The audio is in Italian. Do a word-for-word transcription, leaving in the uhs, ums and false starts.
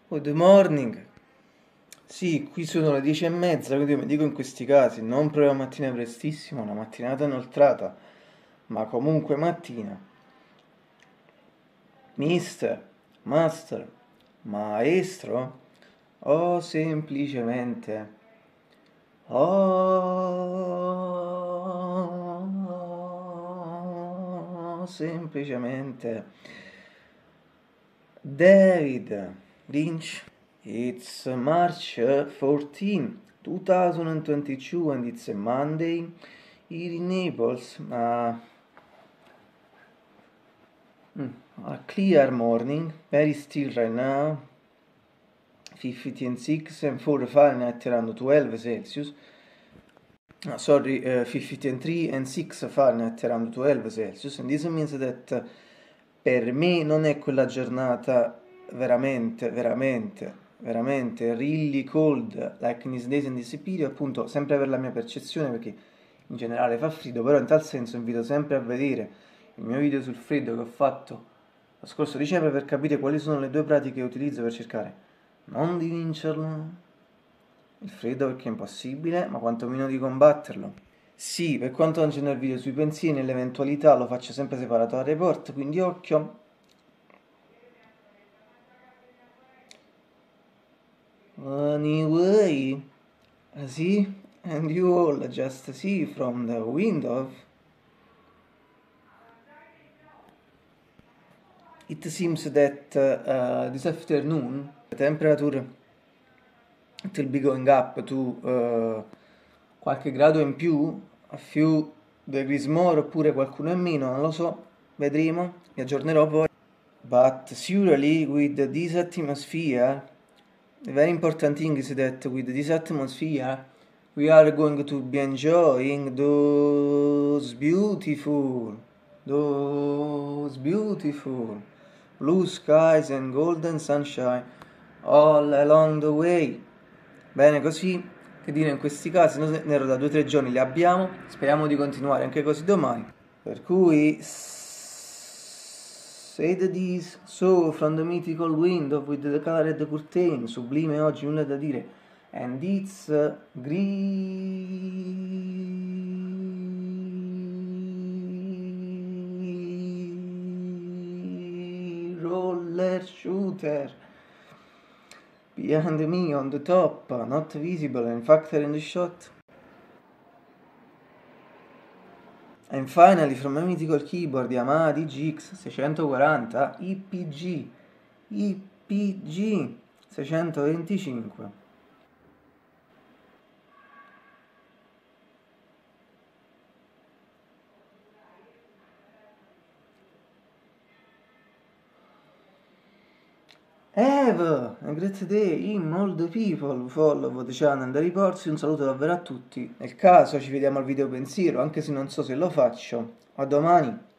Good morning. Sì, qui sono le dieci e mezza, quindi io mi dico in questi casi, non proprio la mattina prestissimo, una mattinata inoltrata, ma comunque mattina. Mister, master, maestro, o semplicemente, o semplicemente David Lynch. It's March fourteenth, twenty twenty-two, and it's a Monday here in Naples. Uh, mm, a clear morning, very still right now. fifty and six and four Fahrenheit around twelve Celsius. Uh, sorry, uh, fifty and three and six Fahrenheit around twelve Celsius. And this means that uh, per me non è quella giornata veramente, veramente veramente really cold like in these days and this period, appunto sempre per la mia percezione, perché in generale fa freddo, però in tal senso invito sempre a vedere il mio video sul freddo che ho fatto lo scorso dicembre per capire quali sono le due pratiche che utilizzo per cercare non di vincerlo il freddo, perché è impossibile, ma quantomeno di combatterlo. Sì, per quanto non c'è nel video sui pensieri, nell'eventualità lo faccio sempre separato dal report, quindi occhio. Anyway, see, and you all just see from the window. It seems that uh, this afternoon the temperature will be going up to uh, qualche grado in più, a few degrees more oppure qualcuno in meno, non lo so, vedremo, vi aggiornerò poi. But surely with this atmosphere, the very important thing is that with this atmosphere we are going to be enjoying those beautiful, those beautiful blue skies and golden sunshine all along the way. Bene, così, che dire in questi casi, noi ne ero da due o tre giorni, li abbiamo, speriamo di continuare anche così domani. Per cui, say the this, so from the mythical window with the colored curtain, sublime oggi, nulla da dire, and it's uh, green roller shooter behind me on the top, not visible and factor in the shot. And finally from my mythical keyboard Yamaha D G X seicentoquaranta I P G I P G seicentoventicinque. Have a great day in all the people who follow the channel and the reports. Un saluto davvero a tutti. Nel caso ci vediamo al video pensiero, anche se non so se lo faccio. A domani.